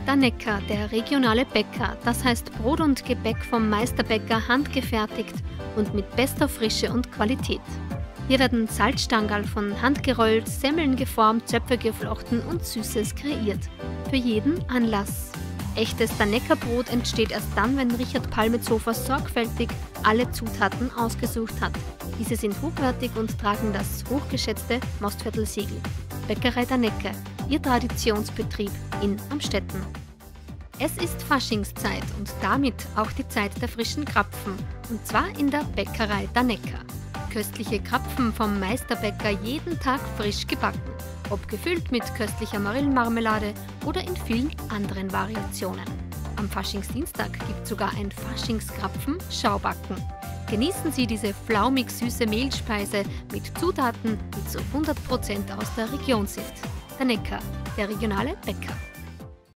Dannecker, der regionale Bäcker, das heißt Brot und Gebäck vom Meisterbäcker handgefertigt und mit bester Frische und Qualität. Hier werden Salzstangerl von Hand gerollt, Semmeln geformt, Zöpfe geflochten und Süßes kreiert. Für jeden Anlass. Echtes Dannecker-Brot entsteht erst dann, wenn Richard Palmetzofer sorgfältig alle Zutaten ausgesucht hat. Diese sind hochwertig und tragen das hochgeschätzte Mostviertel-Siegel. Bäckerei Dannecker, Ihr Traditionsbetrieb in Amstetten. Es ist Faschingszeit und damit auch die Zeit der frischen Krapfen, und zwar in der Bäckerei Dannecker. Köstliche Krapfen vom Meisterbäcker jeden Tag frisch gebacken, ob gefüllt mit köstlicher Marillenmarmelade oder in vielen anderen Variationen. Am Faschingsdienstag gibt es sogar ein Faschingskrapfen-Schaubacken. Genießen Sie diese flaumig-süße Mehlspeise mit Zutaten, die zu 100% aus der Region sind. Dannecker, der regionale Bäcker.